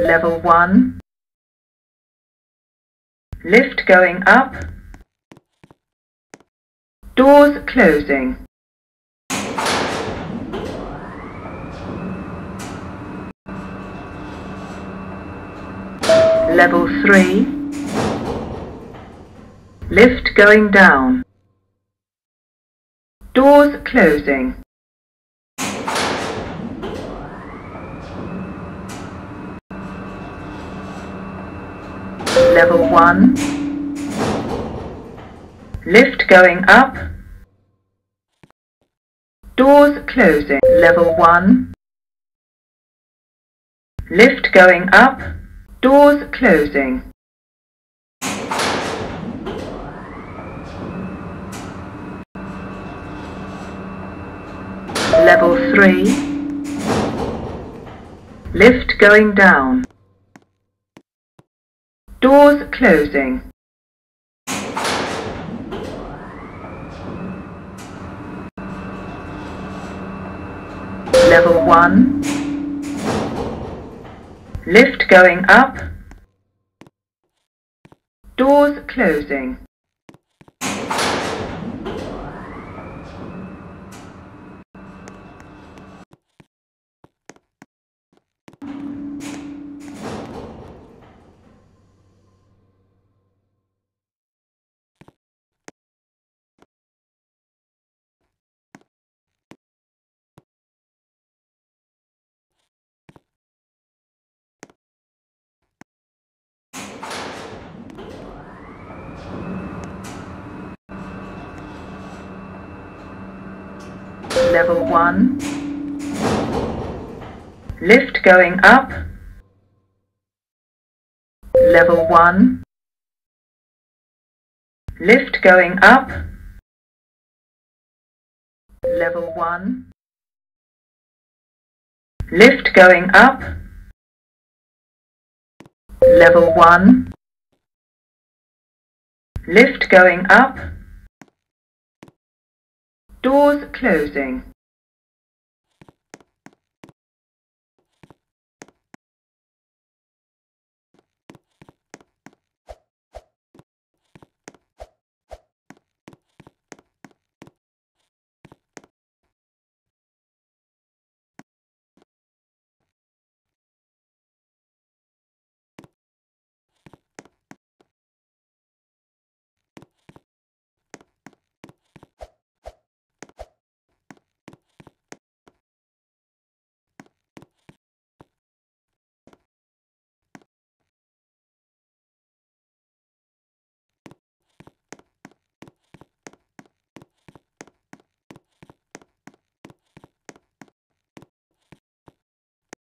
Level 1. Lift going up. Doors closing. Level 3. Lift going down. Doors closing. Level 1. Lift going up. Doors closing. Level 1. Lift going up. Doors closing. Level 3. Lift going down. Doors closing. Level 1. Lift going up. Doors closing. Level 1. Lift going up. Level 1. Lift going up. Level 1. Lift going up. Level 1. Lift going up. Doors closing.